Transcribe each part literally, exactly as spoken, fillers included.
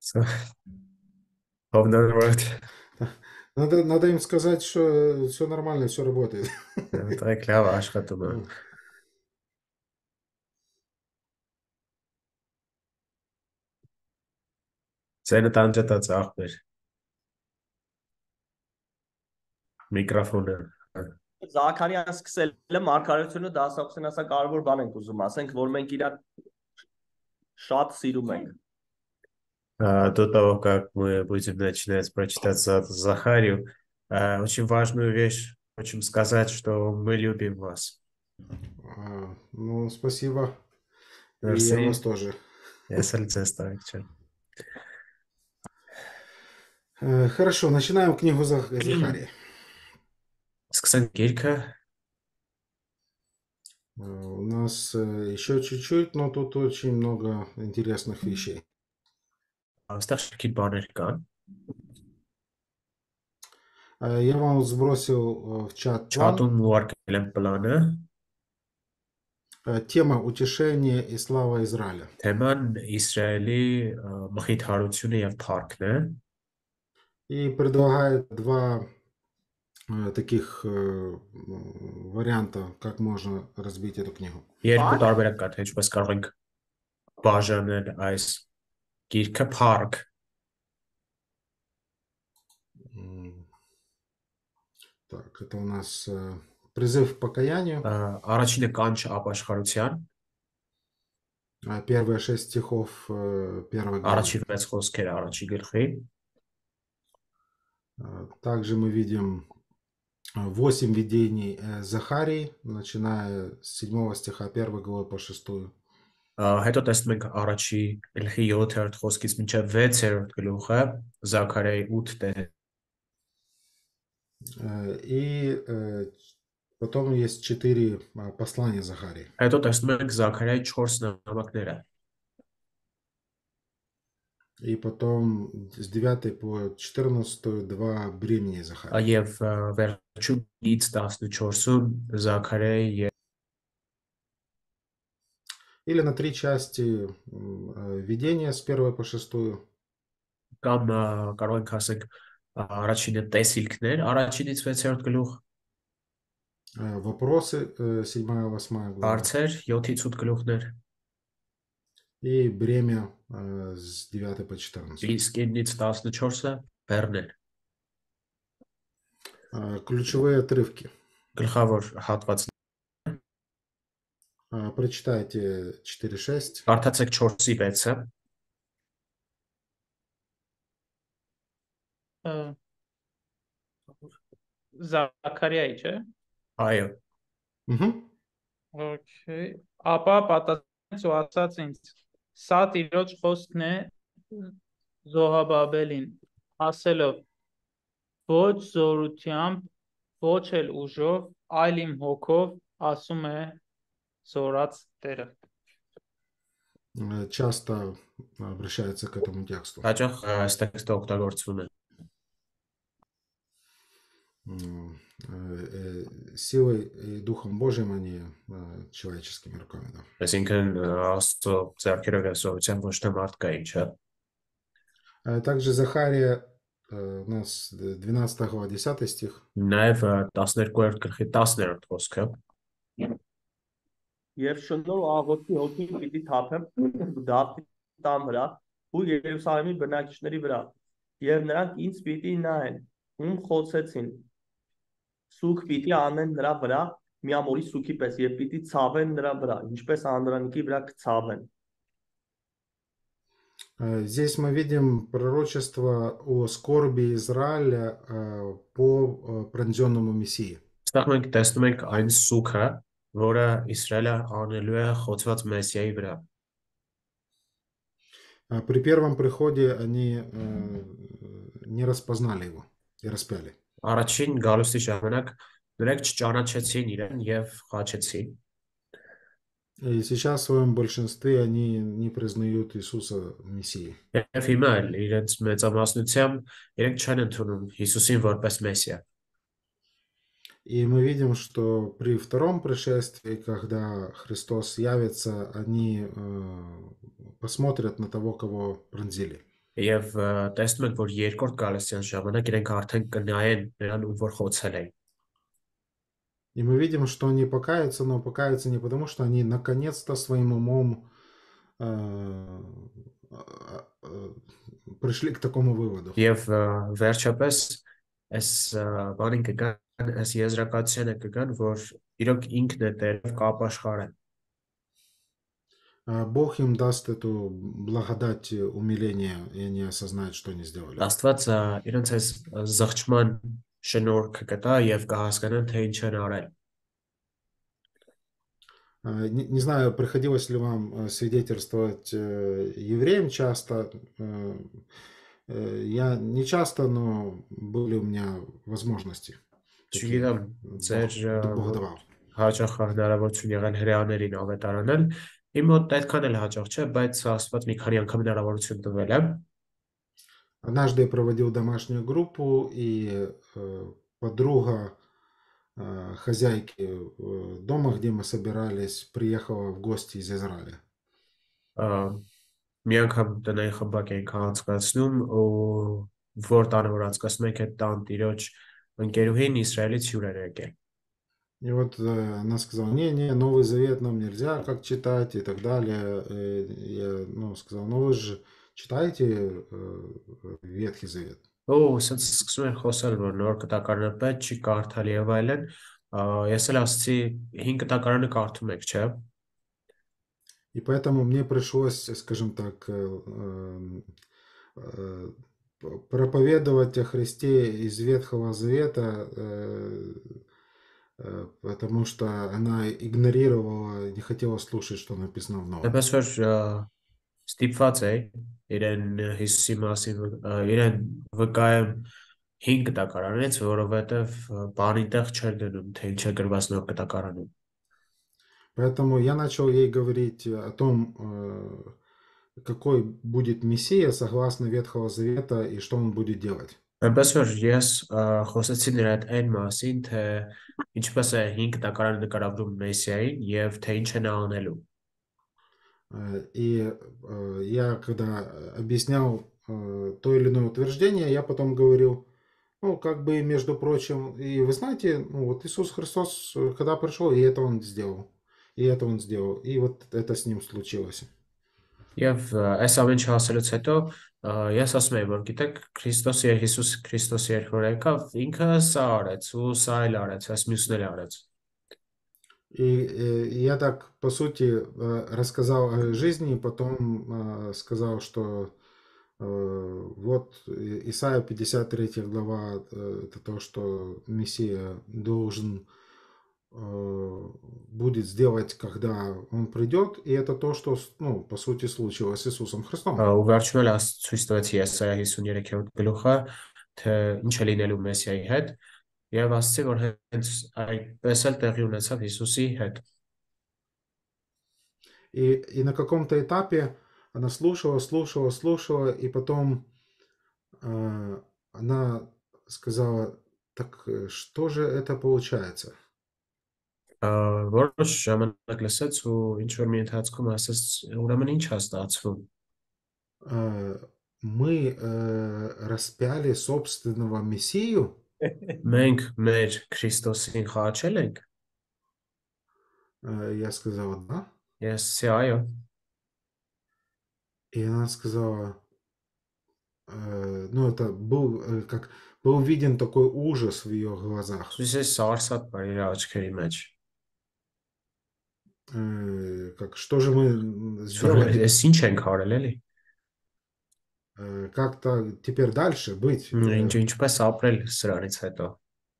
So, hope that worked. Надо, надо им сказать, что все нормально, все работает. Très clever, աշխատում է։ Ձենը տանջատած աղբեր, միկրոֆոնը։ Զաքարյան սկսել է մարգարեությունը դասախոսին ասա կարևոր բան ենք ուզում ասենք, որ մենք իրար շատ սիրում ենք։ А, До того, как мы будем начинать прочитать за Захарию, а, очень важную вещь хочем сказать, что мы любим вас. А, Ну, спасибо. И я вас Merci. тоже. Ես էլ ձեզ տարիք Э, Хорошо, начинаем книгу Зах- Захарии. Սկսենք գիրքը, Э, У нас э, еще чуть-чуть, но тут очень много интересных вещей. այստեղ շքիթ բաներ կան։ Э, Я вам сбросил э, в чат план. Չաթում ուղարկել եմ պլանը, Э, Тема «Утешение и слава Израиля». թեման Իսրայելի ա, մխիթարությունը եւ թարգն է, И предлагает два э, таких э, м, варианта, как можно разбить эту книгу. երկու տարբերակ կա, թե ինչպես կարող ենք բաժանել այս գիրքը փառք, М, Так, это у нас э, призыв к покаянию. ա, առաջինը կանչ ապաշխարության, А, Первые шесть стихов э, первой главы. առաջի վեց խոսքերը առաջի գլխի, А, Также мы видим э, восемь видений э, Захарии, начиная с седьмого стиха первой главы по шестую. ա, հետո տեսնում ենք առաջի գլխի յոթերորդ խոսքից մինչև վեցերորդ գլուխը Զաքարիայի ութ տեղ, Э, И э, потом есть четыре а, послания Захарии. հետո տեսնում ենք Զաքարիայի չորս նամակները, И потом с девятой по четырнадцатую два бремени ա, Захарии. եւ ա, վերջումից տասնչորսում Զաքարիայի Или на три части м, э, видения с первой по шестую. կամ ա, կարող ենք ասենք ա, առաջինը տեսիլքներ, առաջինից վեցերորդ գլուխ, Э, Вопросы э, седьмая, восьмая глава. հարցեր յոթից ութ գլուխներ, И бремя э, с девятой по четырнадцатую. իսկ իննից տասնչորսը բեռներ, Э, Ключевые отрывки. գլխավոր հատված, Э, Прочитайте четыре шесть. կարդացեք չորսի վեցը, Ա, Զաքարիայի, չէ։ այո, Мгм. Okay. Ապա պատասխանեց ու ասաց ինձ. Սա Տիրոջ խոսքն է Զոհաբաբելին, ասելով. Ոչ զորությամբ, ոչ էլ ուժով, այլ իմ հոգով, ասում է զորած Տերը։ Э, Часто обращается к этому тексту. հաճախ ա, այս տեքստը օգտագործվում է, М, э, э, Силой и Духом Божьим, а не э, человеческими руками. Да. այսինքն ա, Աստծո ձեռքերով եւ սովորության ոչ թե մարդկային, չէ։ Э, Также Захария, э, у нас двенадцатая глава, десятый стих. Նաև ա, տասներկուերորդ գլխի տասներորդ խոսքը, Եվ շնորհ ու աղոթքի հոգին պիտի թափեմ Դավթի տան վրա ու Երուսաղեմի բնակիչների վրա, եւ նրանք ինձ պիտի նայեն, ում խոցեցին, սուք պիտի անեն նրա վրա միամորի սուքի պես եւ պիտի ցավեն նրա վրա, ինչպես անդրանիկի վրա կցավեն։ Э, Здесь мы видим пророчество о скорби Израиля э, по э, пронзенному Мессии. այստեղ մենք տեսնում ենք այն սուքը, որը Իսրայելը անելու է խոցված Մեսիայի վրա, А При первом приходе они э, не распознали его и распяли. առաջին գալուստի ժամանակ նրանք չճանաչեցին իրեն եւ խաչեցին, И сейчас в своем большинстве они не признают Иисуса Мессией. եւ հիմա էլ իրենց մեծամասնությամբ իրենք չեն ընդունում Հիսուսին որպես Մեսիա, И мы видим, что при втором пришествии, когда Христос явится, они э, посмотрят на того, кого пронзили. Եվ ը, տեսնում ենք, որ երկրորդ գալստյան ժամանակ իրենք արդեն կնայեն նրան, ում որ խոցել էին։ И мы видим, что они покаются, но покаются не потому, что они наконец-то своим умом э, э, э, пришли к такому выводу. Եվ ը, վերջապես այս ը, բանին կգան, այս եզրակացությանը կգան, որ իրոք ինքն է Տերը կապաշխարեն։ А Бог им даст эту благодать умиления, и они осознают, что они сделали. Աստված ը, իրենց այս զղջման շնորհքը կտա եւ կհասկանան, թե ինչ են արել։ А, Не, не знаю, приходилось ли вам э, свидетельствовать э, евреям часто. Э, э, Я не часто, но были у меня возможности. Такие Չգիտեմ, Бог, ձեր ը, Бог давал. հաճախ հնարավորություն եղել հրեաներին ավետարանել։ Իմ մոտ այդքան էլ հաճախ չէ, բայց Աստված մի քանի անգամ հնարավորություն տվել է։ Однажды я проводил домашнюю группу, и э, подруга э, хозяйки э, дома, где мы собирались, приехала в гости из Израиля. Ա, Մի անգամ տնային խմբակ ենք անցկացնում ու որ տանը որ անցկացնում ենք այդ տան տիրոջ ընկերուհին Իսրայելից հյուր էր եկել։ И вот э, она сказала, не-не, Новый Завет нам нельзя как читать и так далее. Э, Я ну, сказал, ну вы же читаете э, Ветхий Завет. Ու ասենց սկսում են խոսալ, որ նոր կտակարանը պետք չի կարդալ եւ այլն։ Ա, Ես էլ ասացի հին կտակարանը կարդում եք, չէ՞։ И поэтому мне пришлось, скажем так, э, э, п- проповедовать о Христе из Ветхого Завета, э, э, потому что она игнорировала, не хотела слушать, что написано в Новом. Այնպես որ ա, ստիպված էի իրեն Հիսուսի մասին ա, իրեն վկայեմ հին կտակարանից, որովհետեւ ա, բանի տեղ չէր դնում, թե ինչ է գրված նոր կտակարանում։ Поэтому я начал ей говорить о том, э, какой будет Мессия согласно Ветхого Завета и что он будет делать. Այնպես որ ես ա, խոսեցի նրա հետ այն մասին, թե ինչպես է հին կտակարանը նկարագրում Մեսիային եւ թե ինչ է նա անելու։ Э, И э, я, когда объяснял э, то или иное утверждение, я потом говорил, ну, как бы, между прочим, и вы знаете, ну, вот Иисус Христос, э, когда пришел, и это Он сделал, и это Он сделал, и вот это с Ним случилось. Եվ ա, այս ամեն ինչ ասելուց հետո ա, ես ասում եմ, որ գիտեք, Քրիստոս եւ Հիսուս Քրիստոս երբ որ եկավ, ինքը սա արեց, ու սա էլ արեց, այս մյուսն էլ արեց։ И э, я так, по сути, э, рассказал о жизни, потом э, сказал, что э, вот э, Исайя пятьдесят третья глава, э, это то, что Мессия должен э, будет сделать, когда Он придет, и это то, что, с- ну, по сути, случилось с Иисусом Ա, Христом. Ու վերջում էլ աս- ցույց տվեց Եսայա հիսունյոթ գլուխը, թե ինչ է լինելու Մեսիայի հետ, եւ ասացի, որ հենց այդպես էլ տեղի ունեցավ Հիսուսի հետ։ И, и на каком-то этапе она слушала, слушала, слушала, и потом э, она сказала, так э, что же это получается? Ա, Որոշ ժամանակ լսեց ու ինչ որ մի ընթացքում ասաց, ուրեմն ինչ է ստացվում։ Э, Мы э, распяли собственного Мессию? Մենք մեր Քրիստոսին խաչել ենք։ Э, Я сказала, да. Ես ասացի, այո։ И она сказала, э, ну это был, э, как был виден такой ужас в ее глазах. Սույս է սարսափ բար իր աչքերի մեջ։ Э, Как, что же мы м, Որ сделали? Ես ինչ ենք արել էլի։ Э, Как-то теперь дальше быть? Ինչ Э, ինչպես ապրել սրանից հետո։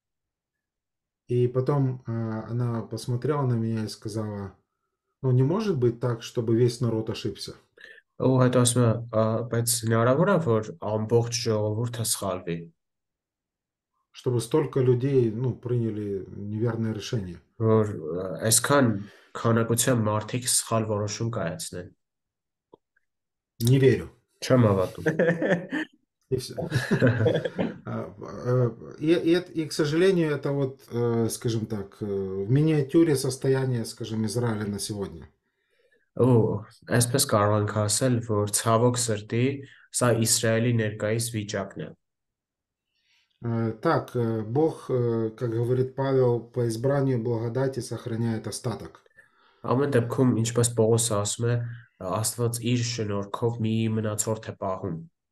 И потом э, она посмотрела на меня и сказала, ну не может быть так, чтобы весь народ ошибся. Ու հետո ասում է, «Ա, բայց հնարավոր է, որ ամբողջ ժողովուրդը սխալվի, Чтобы столько людей, ну, приняли неверное решение. որ ա, այսքան քանակությամբ մարդիկ սխալ որոշում կայացնեն։ Не верю. Չեմ հավատում»։ И все. И, и, это- и, к сожалению, это вот, э, скажем так, э, в миниатюре состояние, скажем, Израиля на сегодня. Ու այսպես կարող ենք ասել, որ ցավոք սրտի սա Իսրայելի ներկայիս վիճակն է։ Э, Так, э, Бог, э, как говорит Павел, по избранию благодати сохраняет остаток. Ամեն դեպքում, ինչպես Պողոսը ասում է, Աստված իր շնորհքով մի մնացորդ է պահում։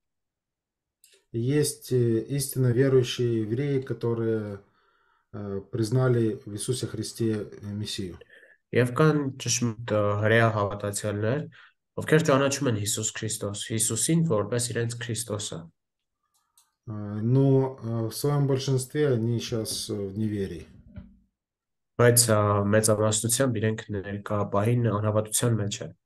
Есть э, истинно верующие евреи, которые э, признали в Иисусе Христе э, Мессию. Եվ кան ճշմարիտ ը, հրեա հավատացյալներ, ովքեր ճանաչում են Հիսուս Քրիստոս, Հիսուսին որպես իրենց Քրիստոսը, Э, Но э, в своем большинстве они сейчас в неверии. բայց ա, մեծամասնությամբ իրենք ներկա պահին անհավատության մեջ են։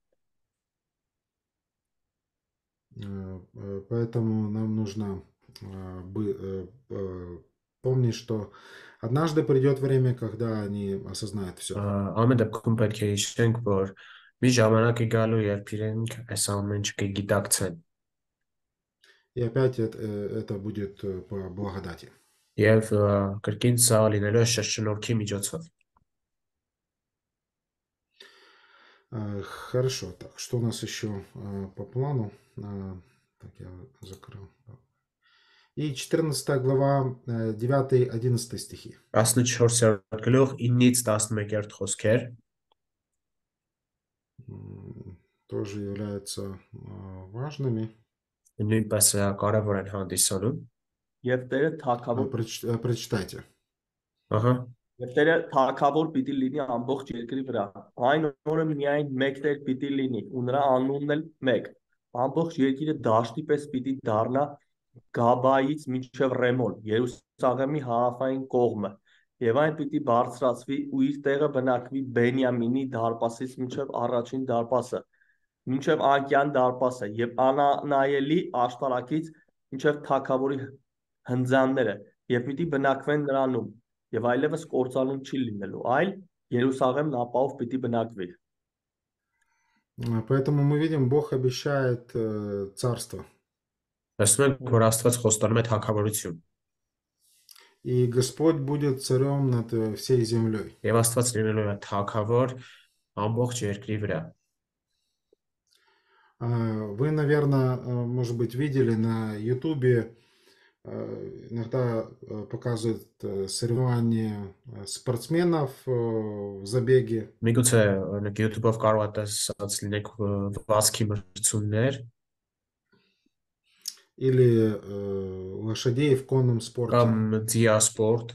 Э, э, Поэтому нам нужно э, бы- э, э, помнить, что однажды придет время, когда они осознают Ա, все. Ամեն դեպքում պետք է հիշենք, որ մի ժամանակ է գալու, երբ իրենք այս ամեն ինչը կգիտակցեն, И опять это, э, это будет э, по благодати. եւ ա, կրկին սա լինելու է շնորհքի միջոցով։ Э, Хорошо, так, что у нас еще э, по плану? Э, Так, я закрыл. И четырнадцатая глава, э, девятый-одиннадцатый стихи. տասնչորսերորդ գլուխ ինից տասնմեկերորդ խոսքեր, М, Тоже являются э, важными. նույնպես ա, կարևոր են հանդիսանում։ Եվ Տերը Э, թագավոր проч- э, Прочитайте. Ահա, Եվ Տերը թագավոր պիտի լինի ամբողջ երկրի վրա։ Այն օրը միայն մեկ Տեր պիտի լինի, ու նրա անունն էլ մեկ։ Ամբողջ երկիրը դաշտի պես պիտի դառնա Գաբայից մինչև Ռեմոն, Երուսաղեմի հարավային կողմը, եւ այն պիտի բարձրացվի ու իր տեղը բնակվի Բենյամինի դարպասից մինչև առաջին դարպասը, մինչև անկյան դարպասը եւ անանայելի աշտարակից մինչև թագավորի հնձանները եւ պիտի բնակվեն նրանում եւ այլևս կործանում չի լինելու, այլ Երուսաղեմն ապահով պիտի բնակվի։ Э, Поэтому мы видим, Бог обещает э, царство. տեսնում ենք, որ Աստված խոստանում է թագավորություն, И Господь будет царем над э, всей землей. եւ Աստված լինելու է թագավոր ամբողջ երկրի վրա։ А, Вы, наверное, э, может быть, видели на Ютубе, э, иногда э, показывают э, соревнования э, спортсменов э, в забеге Միգուցե օրինակ YouTube-ով կարող եք տեսած լինեք ը, վազքի մրցումներ или э, лошадей в конном спорте. կամ ձիասպորտ,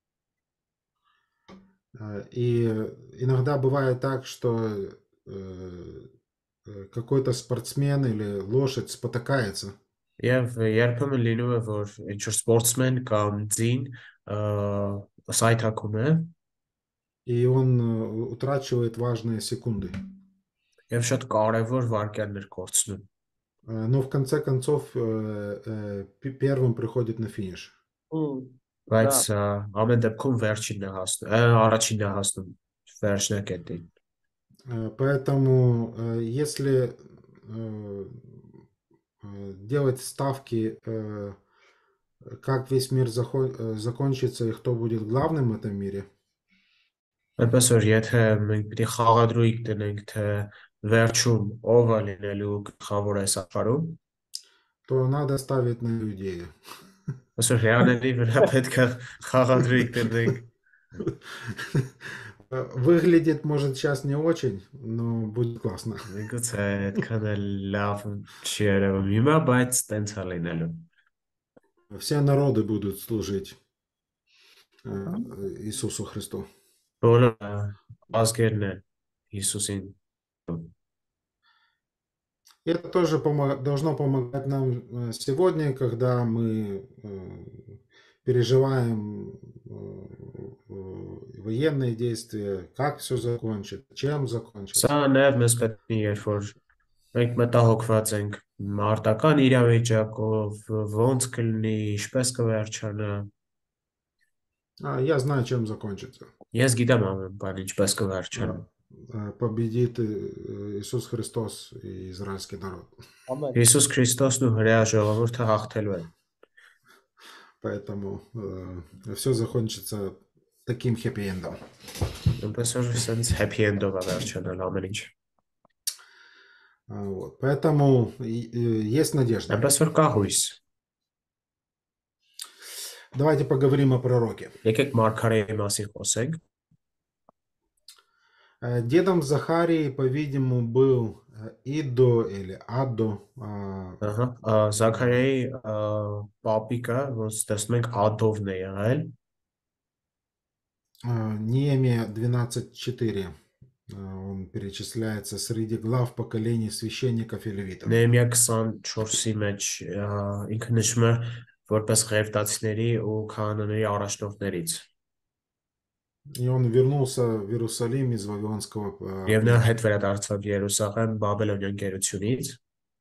Э, И иногда бывает так, что э, э, какой-то спортсмен или лошадь спотыкается, եւ երբեմն լինում է, որ ինչ-որ սպորտսմեն կամ ձին ը, սայթակում է и он э, утрачивает важные секунды. եւ շատ կարեւոր վայրկյաններ կորցնում։ Э, Но в конце концов э, э, пе- первым приходит на финиш. Բայց ը, ամեն դեպքում վերջինն է հասնում, ը, առաջինն է հասնում վերջնակետին։ Э, Поэтому э, если э, э, делать ставки, э, как весь мир захо- э, закончится и кто будет главным в этом мире, Այնպես որ եթե մենք պիտի խաղադրույք դնենք, թե վերջում ով է լինելու գլխավոր այս աշխարհում, то надо ставить на Иудею. այսօր հրաների վրա պետք է խաղադրույք դնենք։ Э, Выглядит, может, сейчас не очень, но будет классно. Միգուցե այդքան էլ լավ չի երևում հիմա, բայց տենց է լինելու։ Все народы будут служить э, Иисусу Христу. Բոլոր ը, ազգերն են Հիսուսին։ И это тоже помо- должно помогать нам э, сегодня, когда мы э, переживаем э, э, военные действия, как все закончит, чем Սա закончится. նաև մեզ պետք է, երբ որ մենք մտահոգված ենք մարտական իրավիճակով, ոնց կլինի, ինչպես կվերջանա։ А, Я знаю, чем закончится. Ես գիտեմ ամեն բան ինչպես կվերջանա։ Э, Победит э, Иисус Христос и израильский народ. Ամեն։ Հիսուս Քրիստոսն ու հրեա ժողովուրդը հաղթելու են։ Поэтому все закончится таким хэппи-эндом. Այնպես որ sense happy end-ով է վերջանալ ամեն ինչ։ А, Вот. Поэтому и- и есть надежда. Այնպես որ կա հույս։ Давайте поговорим о пророке. Եկեք Մարգարեի մասին խոսենք։ Э, Дедом Захарии, по-видимому, был э, Идо или Аддо. а, Ահա, ա, Զաքարիայի ա, պապիկը, ոնց տեսնում ենք Ադովն է եղել, а, Неемия двенадцать четыре. Он перечисляется среди глав поколений священников и левитов. Նեեմիա քսանչորսի մեջ ա, ինքը նշում է որպես ղևտացիների ու քահանաների առաջնորդներից։ И он вернулся в Иерусалим из Вавилонского э, Եվ նա плена. հետ վերադարձավ Երուսաղեմ Բաբելոնյան գերությունից։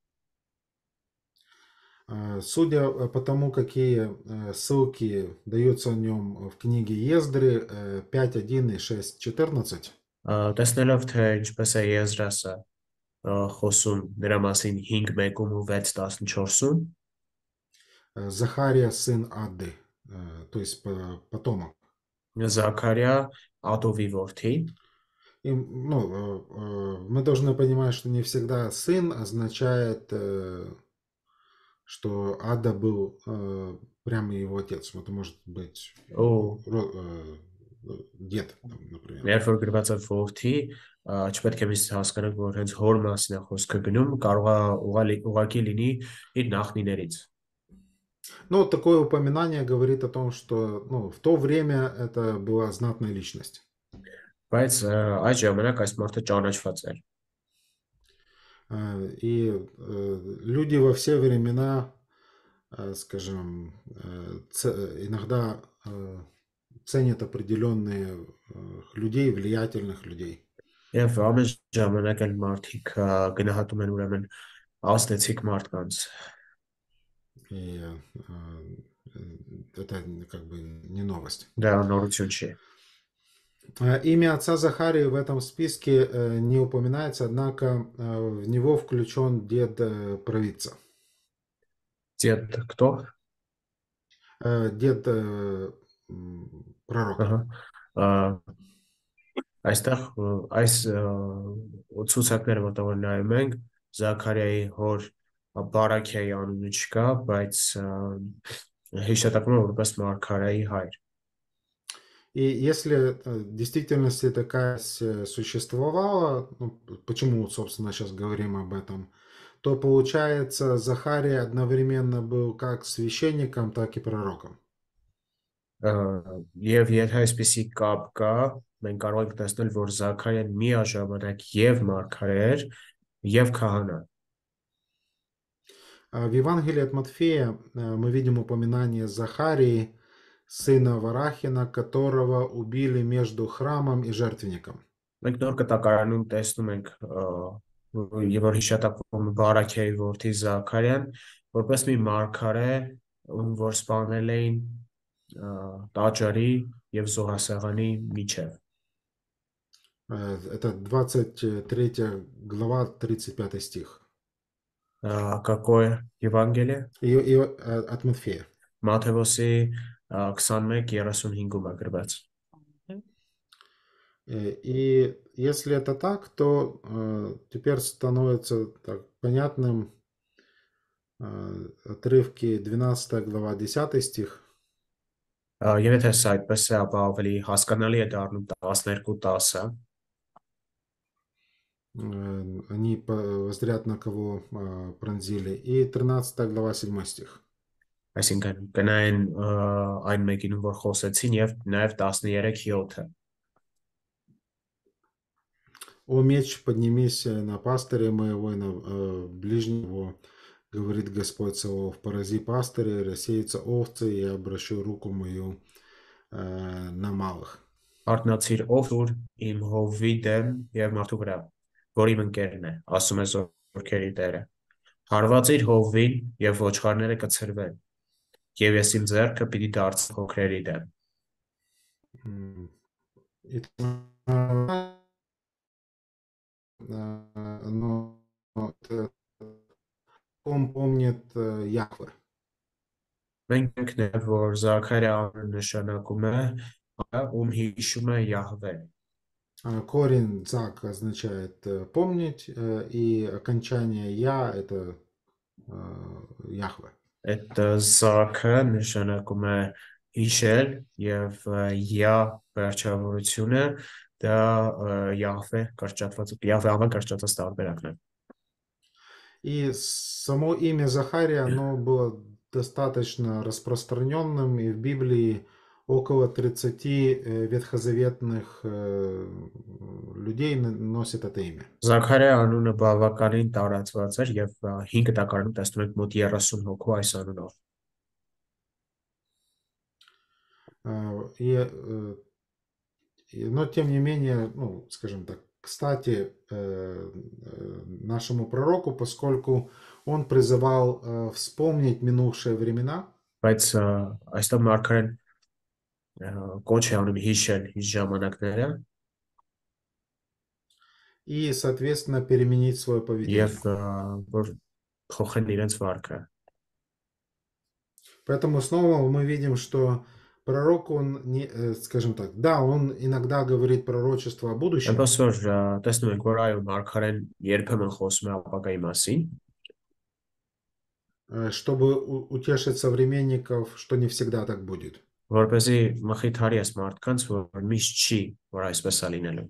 А, Судя э, по тому, какие э, ссылки даются о нем в книге Ездры э, пять один и шесть четырнадцать, Ա, Տեսնելով թե ինչպես է Եզրասը ա, խոսում նրա մասին հինգ մեկում ու վեց տասնչորսում, э, Захария сын Адды, э, то есть по- потомок. Զաքարիա Ադովի որդի, И, ну, э, э, мы должны понимать, что не всегда сын означает, э, что Ада был э, прямо его отец. Это может быть О. ро- э, дед, там, например. երբ որ գրված է որդի, ա, չպետք է միշտ հասկանանք, որ հենց հոր մասին է խոսքը գնում, կարող է ուղղալի- ուղղակի լինի իր նախնիներից։ Но такое упоминание говорит о том, что ну, в то время это была знатная личность. Բայց ա, այդ ժամանակ այս մարդը ճանաչված էր։ Э, И э, люди во все времена, э, скажем, э, ц- иногда э, ценят определенные э, людей, влиятельных людей. Եվ ամեն ժամանակ այն մարդիկ ա, գնահատում են ուրեմն ազդեցիկ մարդկանց։ И э, э, это как бы не новость. Դա նորություն չի։ Э, Имя отца Захарии в этом списке э, не упоминается, однако э, в него включен дед э, провидца. Դիետ кто? Э, Дед э, м, пророка. Ահա։ Ա, Այստեղ ա, այս ա, ցուցակները, որտեղ որ նայում ենք, Զաքարիայի հոր ա, Բարաքիայի անունը չկա, բայց ա, հիշատակվում է որպես Մարգարեի հայր։ И если э, в действительности такая с- существовала, ну, почему, собственно, сейчас говорим об этом, то получается, Захария одновременно был как священником, так и пророком. Ա, Եվ եթե այսպեսի կապ կա, մենք կարող ենք տեսնել, որ Զաքարիան միաժամանակ եւ Մարգարե էր, եւ քահանա։ А В Евангелии от Матфея э, мы видим упоминание Захарии, сына Варахина, которого убили между храмом и жертвенником. Մենք նոր կտակարանում տեսնում ենք ա, եւ որ հիշատակվում է Բարաքիայի որդի Զաքարիան, որպես մի Մարգարե, ում որ սպանել էին ա, տաճարի եւ զոհասեղանի միջև։ Э, Это двадцать третья глава, тридцать пятый стих. Ա, Какое Евангелие? И, и, э, от Матфея. Մատթեոսի ա, քսանմեկ երեսունհինգում է գրված։ Э, И если это так, то э, теперь становится так понятным э, отрывки двенадцатая глава, десятый стих. Ա, Եվ եթե սա այդպես է, ապա ավելի հասկանալի է դառնում տասներկու տասը, Э, Они по- воззрят на кого э, пронзили. И тринадцатая глава, седьмой стих. այսինքն կնային ա, այն մեկին, ում որ խոսեցին եւ նաեւ տասներեք յոթը։ «О меч, поднимись на пастыря моего и на э, ближнего, говорит Господь Саваоф, порази пастыря, рассеются овцы, и я обращу руку мою э, на малых». Արթնացիր ով ուր իմ հովվի դեմ եւ մարդու վրա, որ իմ ընկերն է, ասում է զորքերի Տերը։ Հարվածիր հովվին եւ ոչխարները կցրվեն, եւ ես իմ ձեռքը պիտի դարձնեմ հոգրերի дем։ М, И э, оно это- он помнит э, Яхве. Մենք նաև որ Զաքարիա անունը նշանակում է ում հիշում է Յահվե։ А, Корень «цак» означает э, «помнить», э, и окончание «я» — это э, Яхве. Այդ զաքը նշանակում է հիշել եւ յա վերջավորությունը դա Յահվե կրճատված Յահվե անվան կրճատված տարբերակն է։ И само имя Захария, оно было достаточно распространенным, и в Библии около тридцати э, ветхозаветных э, людей н- носит это имя. Զաքարիա անունը բավականին տարածված էր եւ հինգ տակարանում տեսնում ենք մոտ երեսուն հոգու այս անունով։ А, И, э, и- но тем не менее, ну, скажем так, кстати, э, э, нашему пророку, поскольку он призывал э, вспомнить минувшие времена, Բայց ա, այստեղ մարգարեն ա, կոչ է անում հիշել հիշ ժամանակները и, соответственно, переменить свое поведение. եւ ա, որ փոխեն իրենց վարքը։ Поэтому снова мы видим, что пророк, он, не, э, скажем так, да, он иногда говорит пророчество о будущем, Այնպես որ ա, տեսնում ենք որ այո մարգարեն երբեմն խոսում է ապագայի մասին, э, чтобы у- утешить современников, что не всегда так будет. որպեսզի մխիթարի այս մարդկանց որ միշտ չի որ այսպես է լինելու։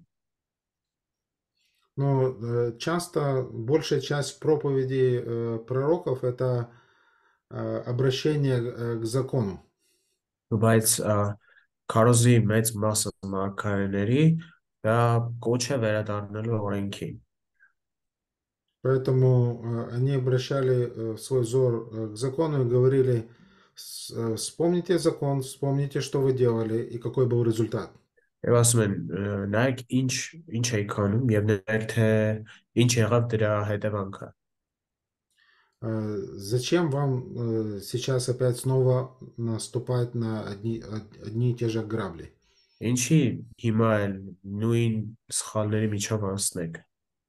Но э, часто большая часть проповедей э, пророков — это э, обращение э, к закону. Բայց ա, քարոզի մեծ մասը մարգարեների դա կոչ է վերադառնալու օրենքին։ Поэтому э, они обращали э, свой взор э, к закону и говорили: «С- э, вспомните закон, вспомните, что вы делали и какой был результат». Եվ ասում են ա, նայեք ինչ ինչ եք անում եւ նայեք թե ինչ եղավ դրա հետևանքը։ Э, Зачем вам э, сейчас опять снова наступать на одни, од- одни и те же грабли? Ինչի հիմա էլ նույն սխալների միջով անցնեք։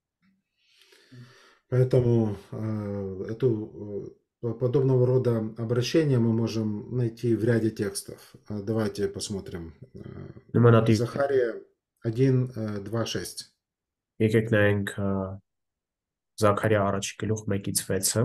Поэтому э, эту э, подобного рода обращения мы можем найти в ряде текстов. Э, Давайте посмотрим. Э, Նմանատիպ Захария один, э, два, шесть. եկեք նայենք ա, Զաքարիա առաջի գլուխ մեկից վեցը։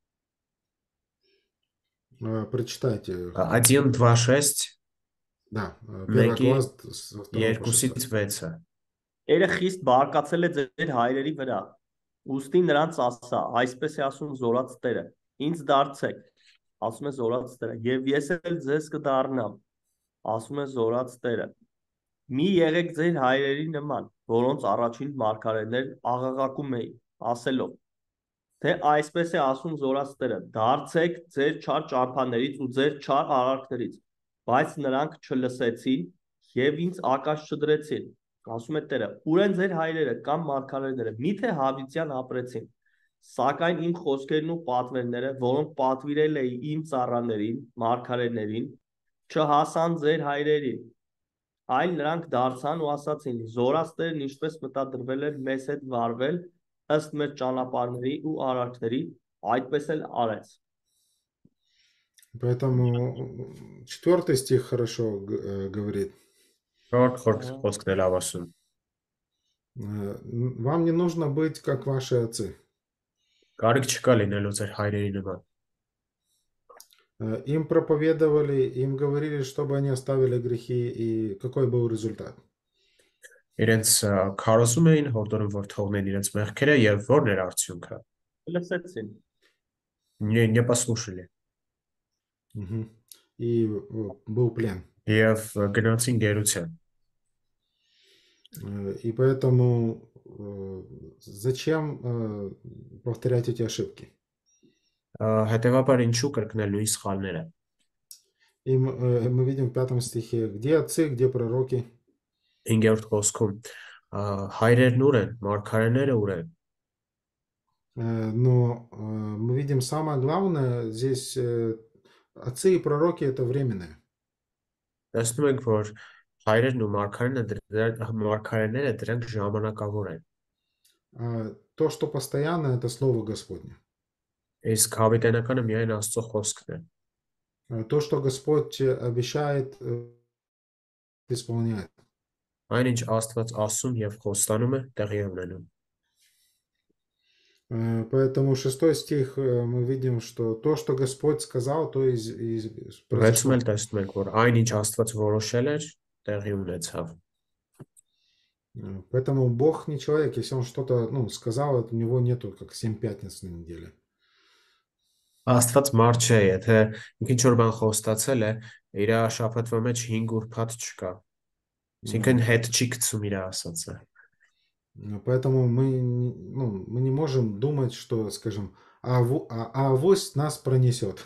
Э, Прочитайте. Ա, один два шесть Да, э, первый մեկի класс со второго по шестой. երկուսից վեցը։ Երը խիստ բարկացել է ձեր հայրերի վրա։ Ուստի նրանց ասա, այսպես է ասում զորաց Տերը. Ինձ դարձեք, ասում է զորաց Տերը, եւ ես էլ ձեզ կդառնամ, ասում է զորաց Տերը։ Մի եղեք ձեր հայրերի նման, որոնց առաջին մարգարեներ աղաղակում էին, ասելով, թե այսպես է ասում զորաց Տերը. դարձեք ձեր չար ճարպաներից ու ձեր չար արարքներից, բայց նրանք չլսեցին եւ ինձ ակաս չդրեցին, ասում է Տերը. ուր են ձեր հայրերը կամ մարգարեները, միթե հավիտյան ապրեցին, սակայն իմ խոսքերն ու պատվերները, որոնք պատվիրել էի իմ ծառաներին, մարգարեներին, չհասան ձեր հայրերին, այլ նրանք դարձան ու ասացին. զորաց Տերն ինչպես մտադրվել էր մեզ հետ վարվել ըստ մեր ճանապարհների ու արարքների, այդպես էլ արեց։ Поэтому м, четвертый стих хорошо г- э, говорит. Որոք խորք խոսքն էլ ավասում։ Э, н- Вам не нужно быть как ваши отцы. Կարիք չկա լինելու ձեր հայրերի նման։ Э, Им проповедовали, им говорили, чтобы они оставили грехи, и какой был результат? Իրենց ա, քարոզում էին հորդորում որ թողնեն իրենց մեղքերը եւ որն էր արդյունքը։ Լսեցին։ Не не послушали։ Мгм. И э, был плен. Եվ ա, գնացին գերության։ Э, И поэтому э, зачем э, повторять эти ошибки? Ա, Հետևաբար ինչու կրկնել նույն սխալները։ И м- э, мы видим в пятом стихе, где отцы, где пророки. հինգերորդ խոսքում ա, հայրերն ուր են, մարգարեները ուր են։ Э, Но э, мы видим самое главное здесь, э, отцы и пророки — это временное. Տեսնում ենք որ հայրերն ու մարգարեները դրանք մարգարեները դրանք ժամանակավոր են։ А то, что постоянно, это Слово Господне. Իսկ հավիտենականը միայն Աստծո խոսքն է։ Э, То, что Господь э, обещает, э, исполняет. Այնինչ Աստված ասում եւ խոստանում է, տեղի է ունենում։ Э, Поэтому шестой стих э, мы видим, что то, что Господь сказал, то и из- из- Վեցում произошло. էլ տեսնում ենք, որ այնինչ Աստված որոշել էր, տեղի ունեցավ։ Э, Поэтому Бог не человек, если Он что-то ну, сказал, у него нету как семь пятниц на неделе. Աստված մարդ չէ, եթե ինչ որ бան խոստացել է, իր շաբաթվա մեջ հինգ ուրբաթ չկա։ Այսինքն հետ չի գցում իր ասածը։ Э, Поэтому мы, не- ну, мы не можем думать, что, скажем, а, аво- а, а авось нас пронесет.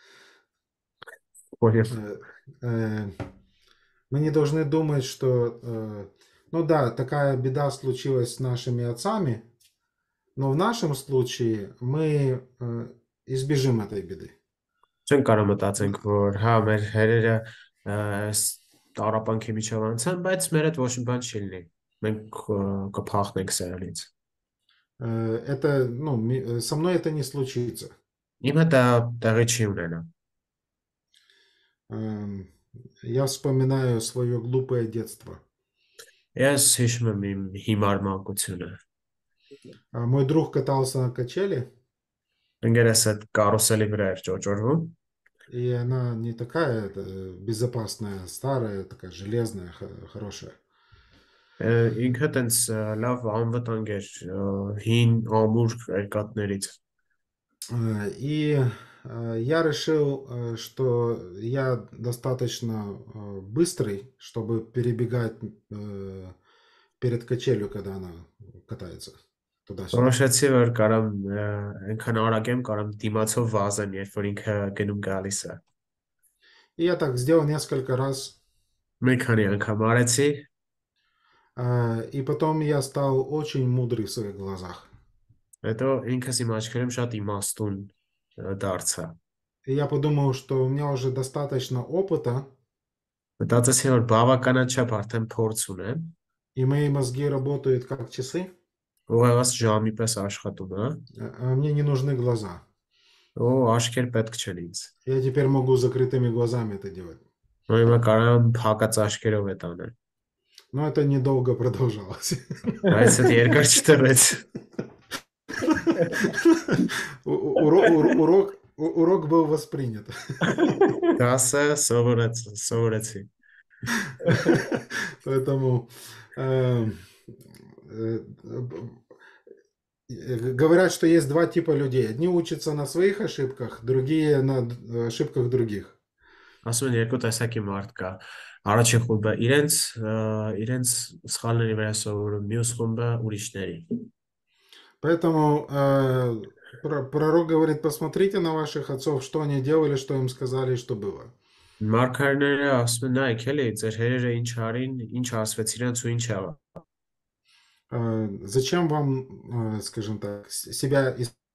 Որև Э, э, Мы не должны думать, что, э, ну да, такая беда случилась с нашими отцами, но в нашем случае мы э, избежим этой беды. չեն կարող մտածենք, որ հա մեր հերերը այս տարապանքի միջով անցան, բայց մեր հետ ոչ մի բան չի լինի։ Մենք ը, կփախնենք սրանից։ Э, Это, ну, ми- э, со мной это не случится. Իմ հետ դա տեղի չի ունենա։ Эм, Я вспоминаю свое глупое детство. Ես հիշում եմ իմ հիմար մանկությունը։ А Мой друг катался на качели, Ընկերս այդ կարուսելի վրա էր ճոճորվում, и она не такая э, безопасная, старая, такая железная, х- хорошая. ը, ինքը տենց ը, լավ անվտանգ էր, ը, հին ամուր երկաթներից։ Э, И э, я решил, э, что я достаточно э, быстрый, чтобы перебегать э, перед качелью, когда она катается туда-сюда. Որոշեցի, որ կարամ ը, այնքան արագ եմ, կարամ դիմացով վազեմ, երբ որ ինքը գնում գալիս է։ И я так сделал несколько раз. Մի քանի անգամ արեցի, э, И потом я стал очень мудрый в своих глазах. հետո ինքս իմ աչքերում շատ իմաստուն ը, դարձա։ И я подумал, что у меня уже достаточно опыта, Մտածեցի, որ բավականաչափ արդեն փորձ ունեմ, и мои мозги работают как часы, ուղղակի ժամի պես աշխատում, հա։ а а мне не нужны глаза. Ու աչքեր պետք չեն ինձ։ Я теперь могу закрытыми глазами это делать. Ու հիմա կարամ փակած аչքերով այդ անել։ Но это недолго продолжалось. Բայց դա երկար չտևեց։ У- у- Урок, ур- урок, у- урок был воспринят. Դասը սովորեց, սովորեցի։ Поэтому э, э, э, говорят, что есть два типа людей. Одни учатся на своих ошибках, другие на д- ошибках других. Ասում են երկու տեսակի մարդ кա։ Առաջին խումբը իրենց ը, իրենց սխալների վրա սովորում, մյուս խումբը ուրիշների։ Поэтому э, про- пророк говорит, посмотрите на ваших отцов, что они делали, что им сказали, и что было. Մարգարեները ասում են, նայեք էլի, ձեր հերերը ինչ արին, ինչ ասվեց իրենց ու ինչ եղավ։ Э, Зачем вам, э, скажем так, с- себя